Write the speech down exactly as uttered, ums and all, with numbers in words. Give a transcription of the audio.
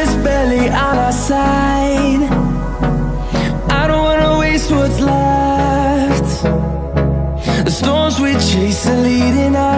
is barely on our side. I don't wanna waste what's left. The storms we chase are leading us.